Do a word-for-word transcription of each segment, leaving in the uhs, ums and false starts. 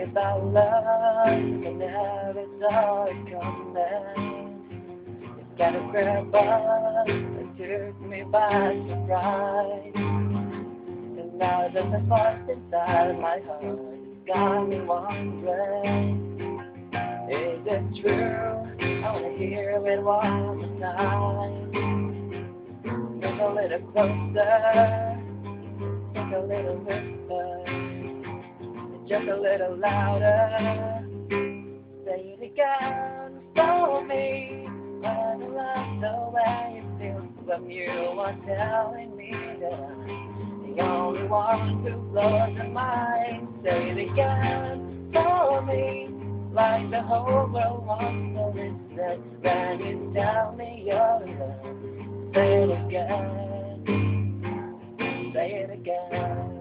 me about love, I never saw it coming. It's got a grab us, it took me by surprise. And now there's a voice inside my heart, it's got me wondering, is it true? I wanna hear it one more time. Move a little closer, take a little whisper, just a little louder. Say it again for me. I love the way it feels when you are telling me that I'm the only one who blows your mind. Say it again for me, like the whole world wants to listen when you tell me you're in love. Say it again, say it again.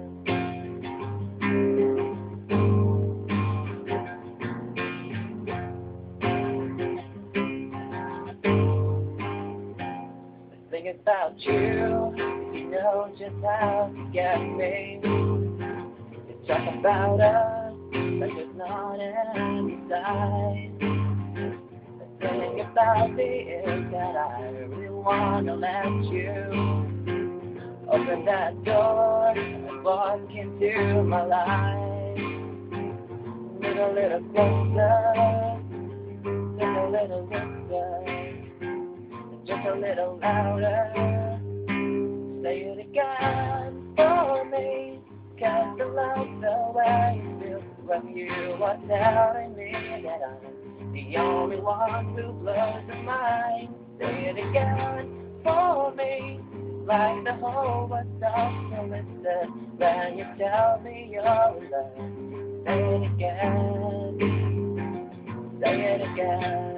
Think about you, you know just how to get me. You talk about us, but there's not any side. The thing about me is that I really wanna let you open that door and walk into my life. Move a little closer, take a little whisper, just a little louder. Say it again for me, 'cause I love the way it feels when you are telling me that I'm the only one who blows your mind. Say it again for me, like the whole world stops to listen when you tell me you're in love. Say it again, say it again.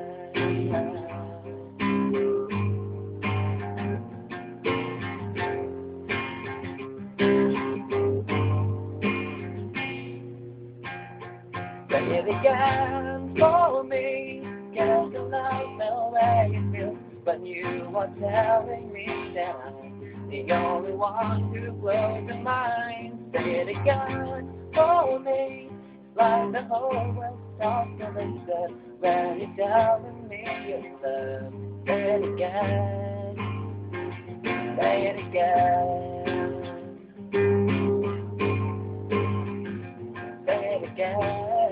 Say it again for me, 'cause I love the way it feels when you are telling me that I'm the only one who blows your mind. Say it again for me, like the whole world stops to listen when you're telling me you're love. Say it again, say it again, say it again.